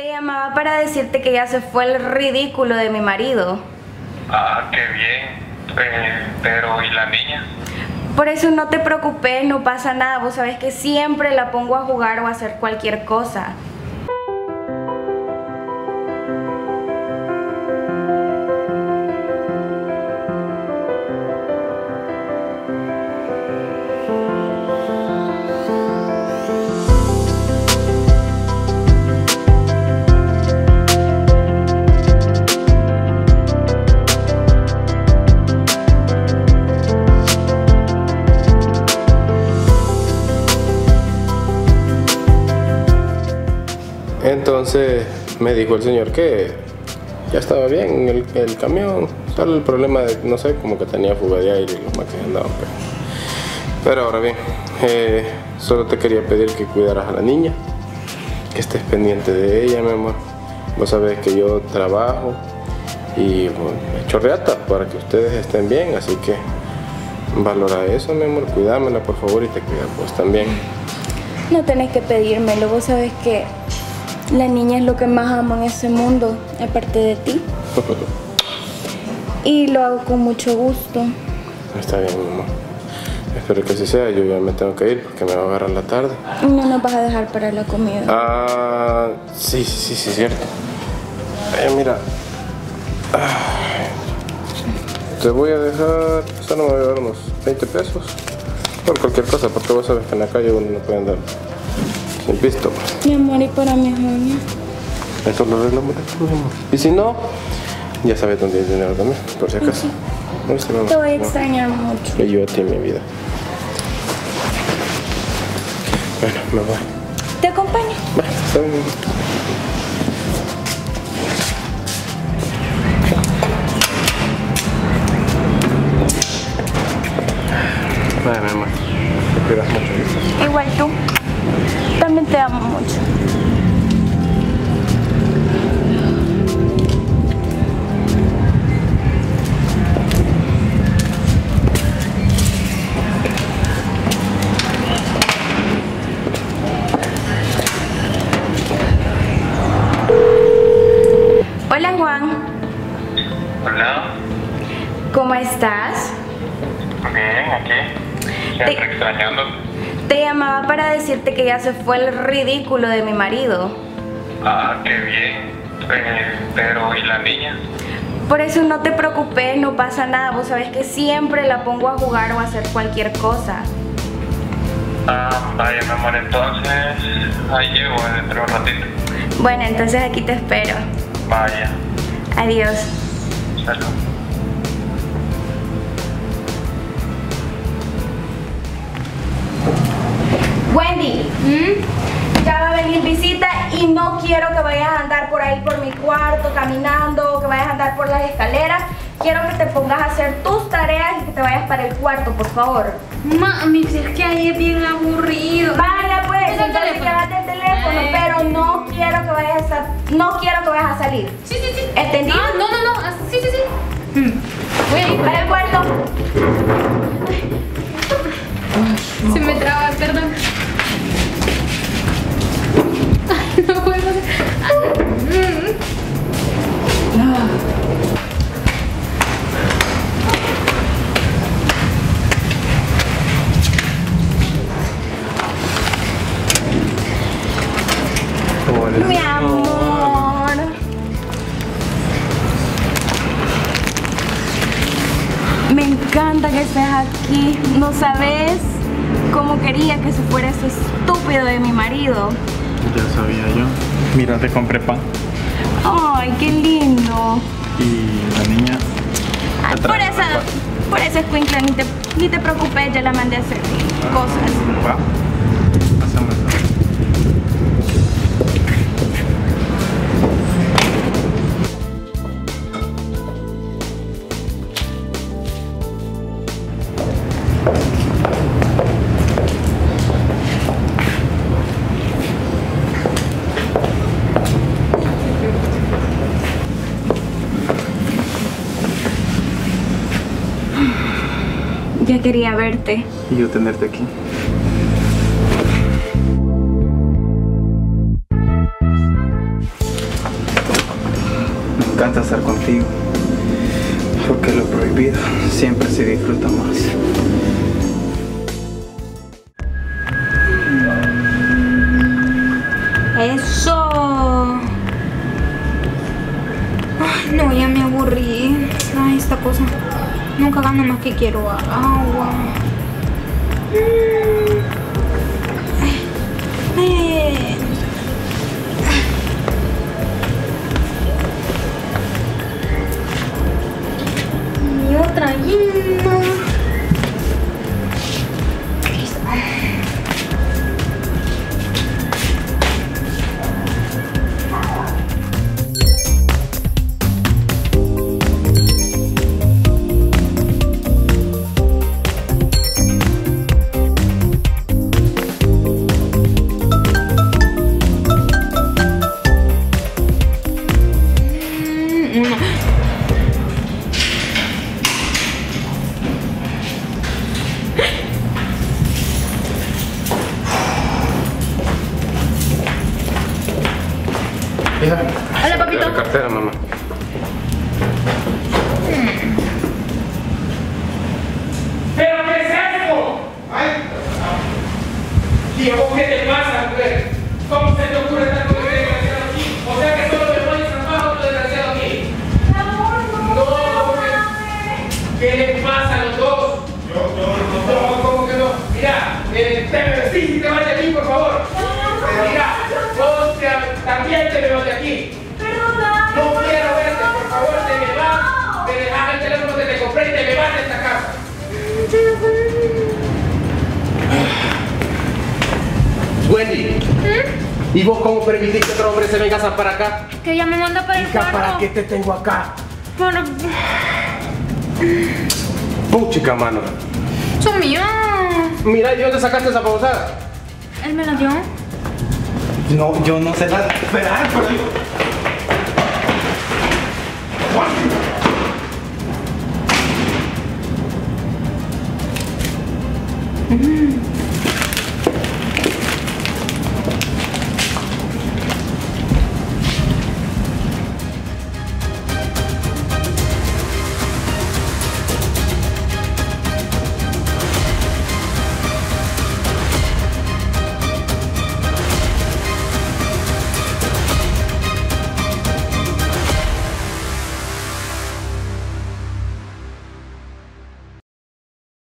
Te llamaba para decirte que ya se fue el ridículo de mi marido. Ah, qué bien. Pero ¿y la niña? Por eso no te preocupes, no pasa nada. Vos sabés que siempre la pongo a jugar o a hacer cualquier cosa. Entonces me dijo el señor que ya estaba bien el camión, solo el problema de, no sé, como que tenía fuga de aire y los maquinados andaban pero ahora bien, solo te quería pedir que cuidaras a la niña, que estés pendiente de ella, mi amor. Vos sabés que yo trabajo y bueno, me echo reata para que ustedes estén bien, así que valora eso, mi amor, cuídamela por favor y te cuidas vos también. No tenés que pedírmelo, vos sabés que la niña es lo que más amo en ese mundo, aparte de ti. Y lo hago con mucho gusto. Está bien, mamá. Espero que así sea. Yo ya me tengo que ir porque me va a agarrar la tarde. No nos vas a dejar para la comida. Ah, sí, cierto. Mira. Te voy a dejar, solo me voy a dar unos 20 pesos. Por cualquier cosa, porque vos sabes que en la calle uno no puede andar sin pisto. Mi amor, y para mis uñas. Eso lo arreglamos después, mi amor. Y si no, ya sabes dónde hay dinero también, por si acaso. ¿Viste, mamá? Te voy a extrañar mucho. Y yo a ti, mi vida. Bueno, me voy. ¿Te acompaño? Bueno, está bien. Vaya, mi amor. Te cuidas mucho, ¿viste? Igual tú. También te amo mucho. Hola, Juan. Hola. ¿Cómo estás? Bien, aquí. Siempre extrañando. Te llamaba para decirte que ya se fue el ridículo de mi marido. Ah, qué bien. Pero ¿y la niña? Por eso no te preocupes, no pasa nada. Vos sabés que siempre la pongo a jugar o a hacer cualquier cosa. Ah, vaya, mi amor, entonces ahí llego dentro de un ratito. Bueno, entonces aquí te espero. Vaya. Adiós. Salud. Wendy, ya va a venir visita y no quiero que vayas a andar por ahí por mi cuarto caminando, que vayas a andar por las escaleras. Quiero que te pongas a hacer tus tareas y que te vayas para el cuarto, por favor. Mami, es que ahí es bien aburrido. Vaya pues, Es el entonces teléfono. quédate el teléfono, pero no quiero que vayas a salir. Sí. ¿Entendido? Ah, no. Sí. Voy a ir. Para el cuarto. Se me traba, perdón. Ay, no puedo hacer. Mi amor. Me encanta que estés aquí. No sabes cómo quería que se fuera ese estúpido de mi marido. Ya sabía yo. Mira, te compré pan. Ay, qué lindo. Y la niña... Ay, te trae por esa escuincla, ni te preocupes, ya la mandé a hacer cosas. Va. Hacemos eso. Ya quería verte. Y yo tenerte aquí. encanta estar contigo. Porque lo prohibido siempre se disfruta más. Eso. Ay, no, ya me aburrí. Ay, esta cosa. Nunca gano más que quiero agua. Ay. Y otra guinda. Hija. Hola, papito. La cartera, mamá. ¿Pero qué es esto? ¡Ay! Tío, ¿qué te pasa, mujer? ¿Cómo se te ocurre estar con el desgraciado aquí? O sea que solo me voy a trabajo con el desgraciado aquí. No, mujer. ¿Qué le pasa a los dos? No, ¿cómo que no? Mira, te me vestís y te vas de aquí, por favor. Mira, vos también te me vas de aquí. No quiero verte, por favor, te me vas. Te dejas el teléfono que te compré y te me vas de esta casa. Wendy, ¿y vos cómo permitís que otro hombre se venga a para acá? Que ella me manda para el Hija, cuarto. ¿para qué te tengo acá? Para... Puchica, mano. Son míos. Mira, ¿y dónde sacaste esa pausada? Él me la dio. No, yo no sé nada. Esperar, pero...